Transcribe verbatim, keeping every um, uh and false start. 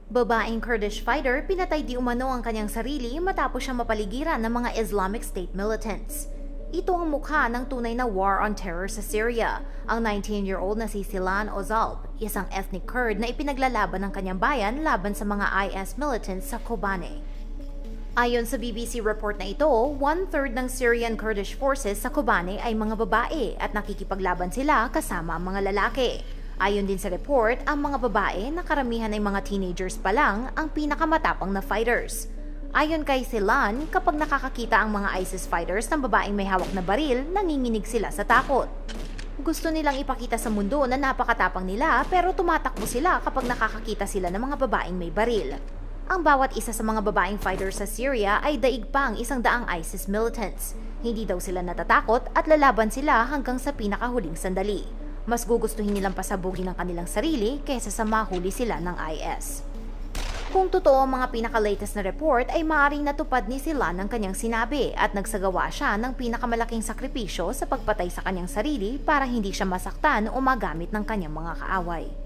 Babaeng Kurdish fighter pinatay di umano ang kanyang sarili matapos siya mapaligiran ng mga Islamic State militants. Ito ang mukha ng tunay na war on terror sa Syria. Ang nineteen-year-old na si Silan Ozalp, isang ethnic Kurd na ipinaglalaban ng kanyang bayan laban sa mga I S militants sa Kobane. Ayon sa B B C report na ito, one-third ng Syrian Kurdish forces sa Kobane ay mga babae at nakikipaglaban sila kasama ang mga lalaki. Ayon din sa report, ang mga babae na karamihan ay mga teenagers pa lang ang pinakamatapang na fighters. Ayon kay Silan, kapag nakakakita ang mga ISIS fighters ng babaeng may hawak na baril, nanginginig sila sa takot. Gusto nilang ipakita sa mundo na napakatapang nila pero tumatakbo sila kapag nakakakita sila ng mga babaeng may baril. Ang bawat isa sa mga babaeng fighters sa Syria ay daig pang isang daang ISIS militants. Hindi daw sila natatakot at lalaban sila hanggang sa pinakahuling sandali. Mas gugustuhin nilang pasabugin ang kanilang sarili kaysa sa mahuli sila ng I S. Kung totoo ang mga pinaka-latest na report ay maaaring natupad ni Silan ang kanyang sinabi at nagsagawa siya ng pinakamalaking sakripisyo sa pagpatay sa kanyang sarili para hindi siya masaktan o magamit ng kanyang mga kaaway.